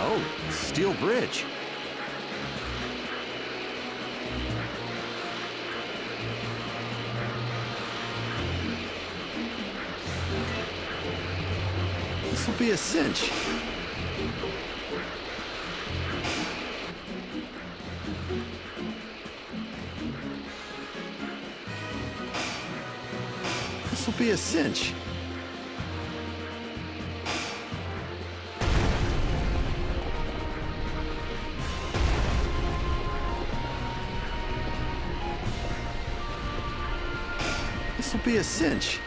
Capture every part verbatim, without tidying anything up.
Oh, steel bridge. This will be a cinch. This will be a cinch. This will be a cinch.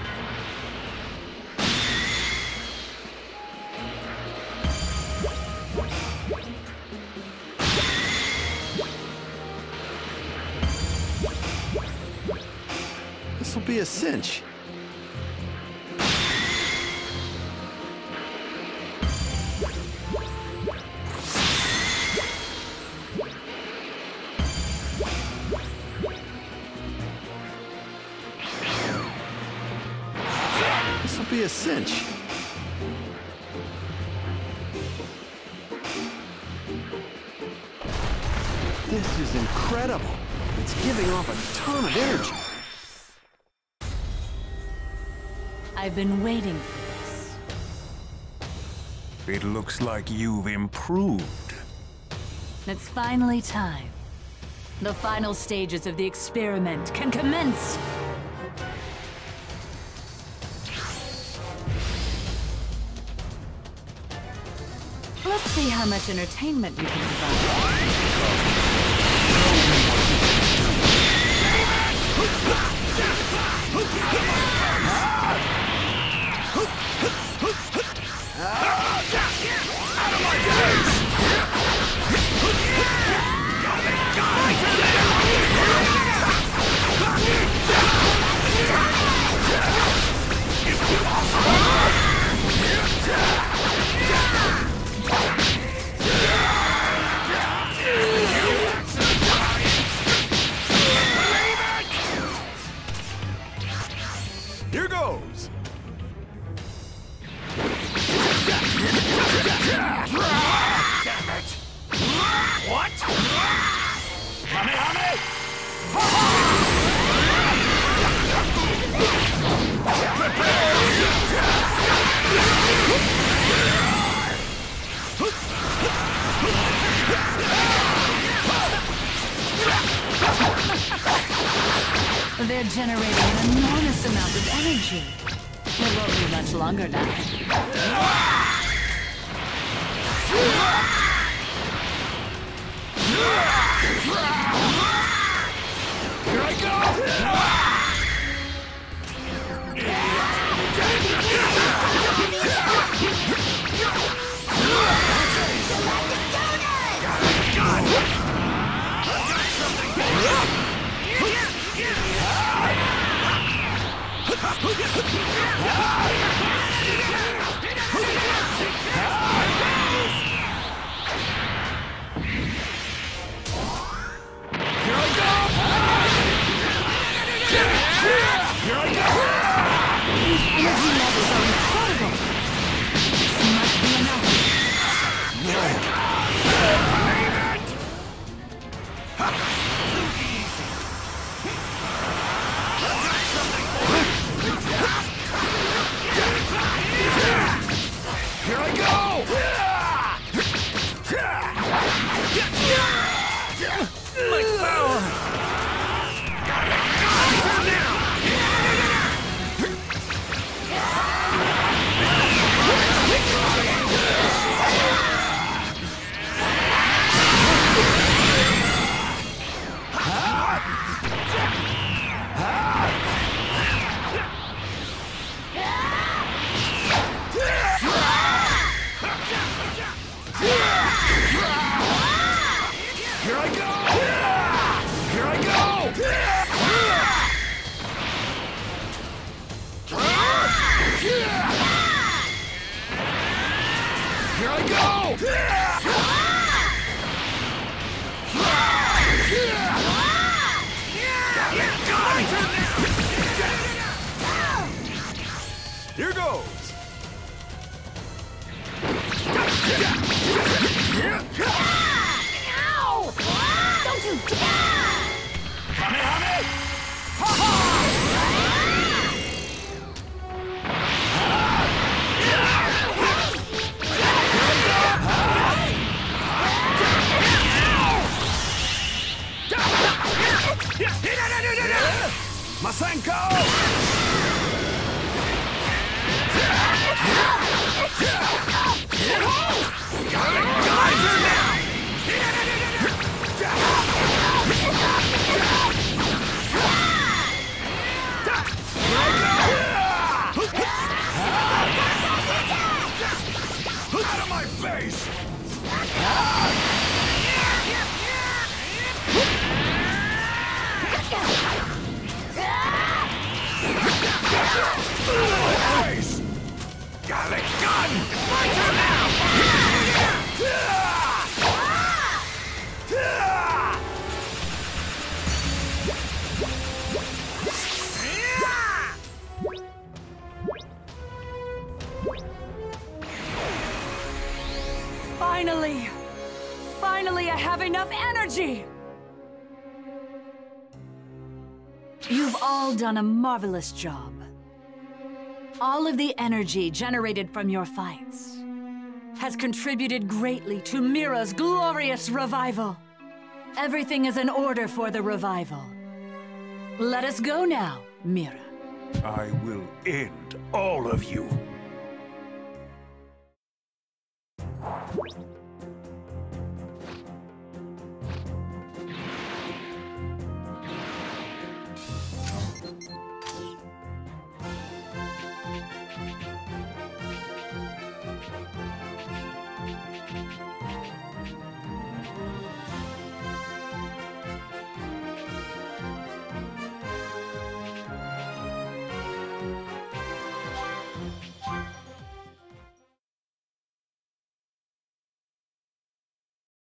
This will be a cinch. This will be a cinch. This is incredible. It's giving off a ton of energy. I've been waiting for this. It looks like you've improved. It's finally time. The final stages of the experiment can commence. Let's see how much entertainment you can provide. Here goes! Damn it! What? Hame, hame! They're generating an enormous amount of energy. It won't be much longer now. Here I go! These energy levels are incredible. This must be enough. Here I go! My power! Here I go! Here I go! Here I go! Here goes! face! Face! Gallic gun! It's my turn now! Finally! Finally, I have enough energy! You've all done a marvelous job. All of the energy generated from your fights has contributed greatly to Mira's glorious revival. Everything is in order for the revival. Let us go now, Mira. I will end all of you.